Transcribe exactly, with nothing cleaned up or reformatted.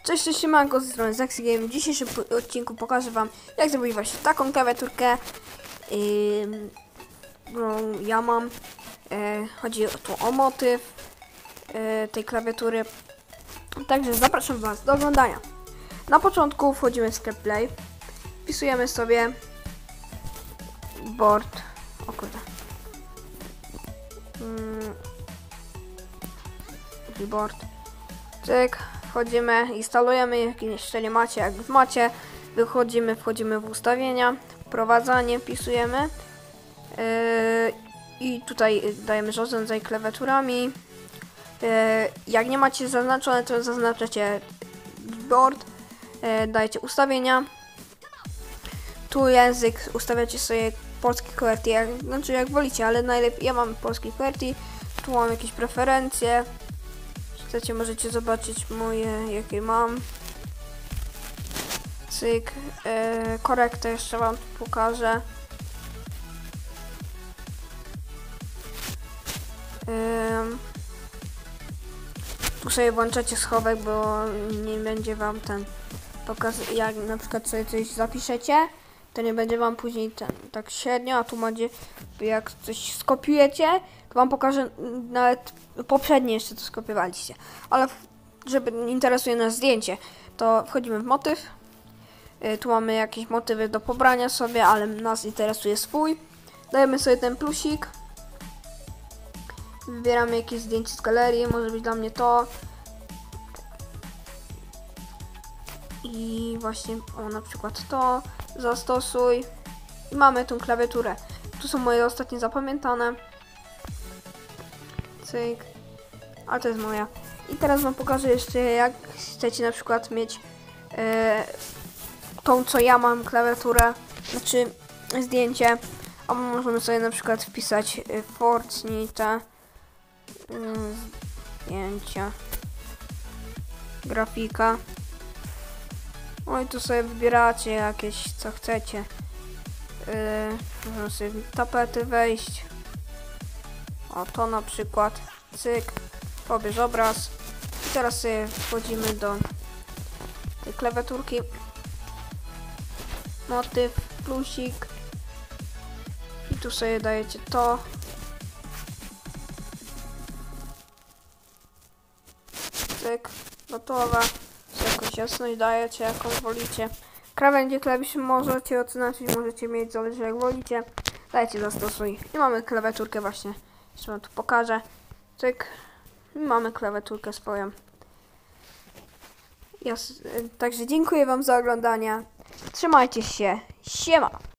Cześć, cześć, siemanko, z strony Zaxi Game. W dzisiejszym odcinku pokażę wam, jak zrobić właśnie taką klawiaturkę. Yy, no, ja mam, yy, chodzi tu o motyw yy, tej klawiatury. Także zapraszam was do oglądania. Na początku wchodzimy w sklep Play. Wpisujemy sobie board. O kurde. Yy, board. Cyk. Wchodzimy, instalujemy, jeszcze nie macie, jak macie, wychodzimy, wchodzimy w ustawienia, wprowadzanie, wpisujemy yy, i tutaj dajemy zarządzaj klawiaturami. Yy, jak nie macie zaznaczone, to zaznaczacie board, yy, dajecie ustawienia, tu język ustawiacie sobie polski QWERTY, jak, znaczy jak wolicie, ale najlepiej, ja mam polski QWERTY, tu mam jakieś preferencje. Chcecie, możecie zobaczyć moje, jakie mam. Cyk. Yy, korektę jeszcze wam pokażę. Yy, tu sobie włączacie schowek, bo nie będzie wam ten pokaz. Jak na przykład sobie coś zapiszecie, to nie będzie wam później ten tak średnio, a tu macie, jak coś skopiujecie, to wam pokażę nawet poprzednie jeszcze to skopiowaliście. Ale żeby interesuje nas zdjęcie, to wchodzimy w motyw. Yy, tu mamy jakieś motywy do pobrania sobie, ale nas interesuje swój. Dajemy sobie ten plusik. Wybieramy jakieś zdjęcie z galerii, może być dla mnie to. I właśnie, o, na przykład to. Zastosuj. I mamy tą klawiaturę. Tu są moje ostatnie zapamiętane. Cyk. Ale to jest moja. I teraz wam pokażę jeszcze, jak chcecie na przykład mieć e, tą, co ja mam, klawiaturę, znaczy zdjęcie. A możemy sobie na przykład wpisać e, Fortnite y, zdjęcia, grafika. No i tu sobie wybieracie jakieś, co chcecie. Yy, możemy sobie w tapety wejść. O, to na przykład. Cyk. Pobierz obraz. I teraz sobie wchodzimy do tej klawiaturki. Motyw, plusik. I tu sobie dajecie to. Cyk. Gotowe. Jakąś jasność dajecie, jaką wolicie. Krawędzie klawiszy możecie odznaczyć, możecie mieć, zależy jak wolicie. Dajcie zastosuj. I mamy klawiaturkę właśnie. Jeszcze wam tu pokażę. Cyk. I mamy klawiaturkę swoją. Jas Także dziękuję wam za oglądanie. Trzymajcie się. Siema!